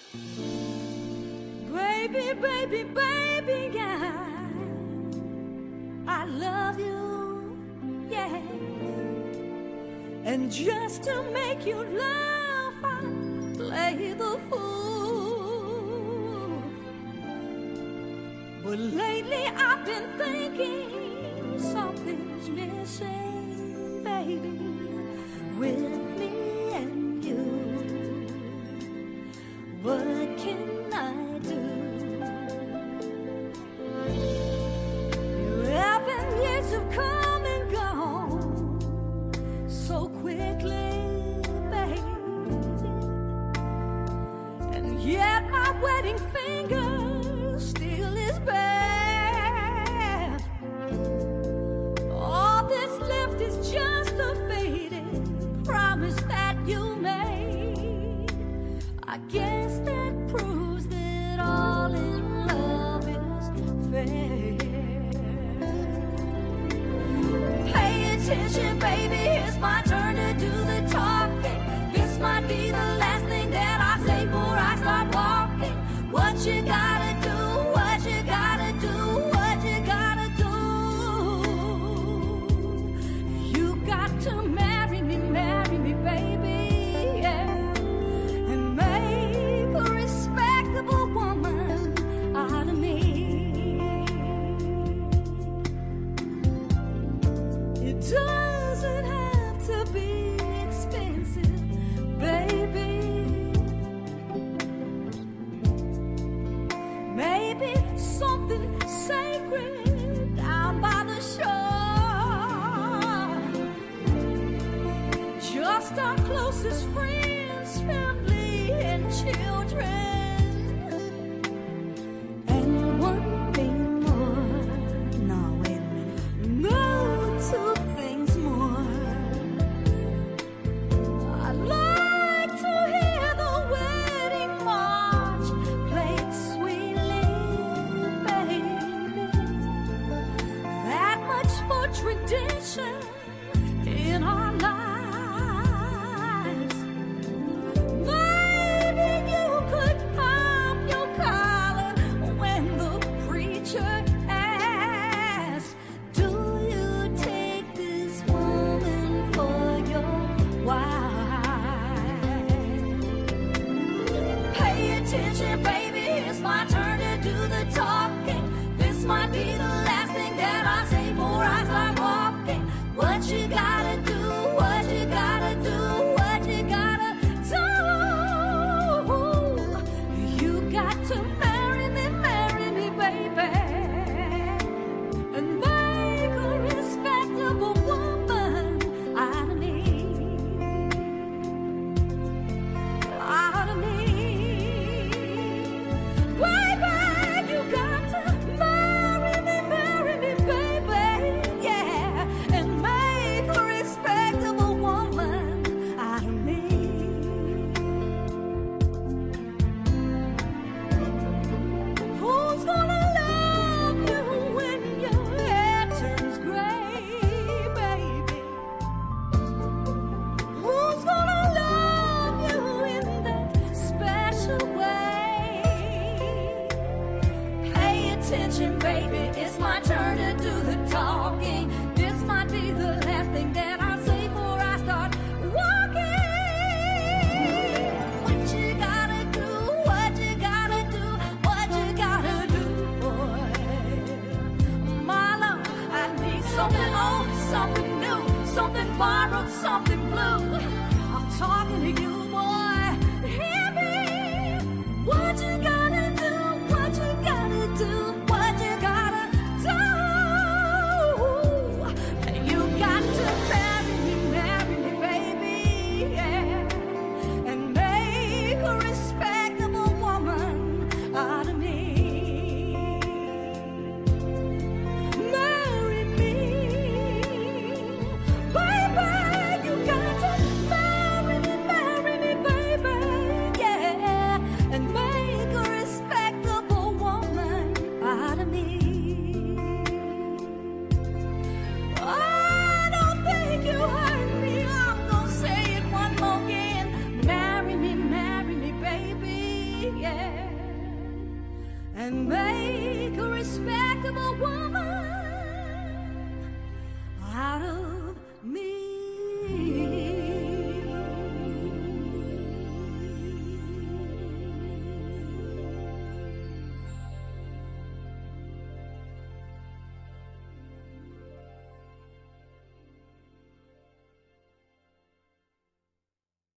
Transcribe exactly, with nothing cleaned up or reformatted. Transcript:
Baby, baby, baby, yeah, I love you, yeah. And just to make you laugh, I play the fool. But lately I've been thinking something's missing, baby, with me and you. What can I do? Eleven years have come and gone so quickly, baby, and yet my wedding finger still is bare. All that's left is just a faded promise that you made. I guess that proves that all in love is fair. Pay attention, baby, it's my turn to do the talking. This might be the last thing that I say before I start walking. What you gotta do, what you gotta do, what you gotta do. You got to marry me, marry me, baby, yeah, and make a respectable woman out of me. It doesn't have to be expensive, baby. Maybe something sacred down by the shore. Just our closest friends, family, and children. And one thing more. No, wait a minute. No, two things more. I love